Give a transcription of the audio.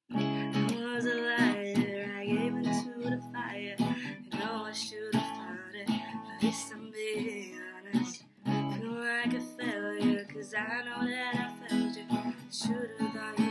I was a liar, I gave into the fire. You know I should have found it, at least I'm being honest. Feel like a failure, cause I know that I failed you. Should've done you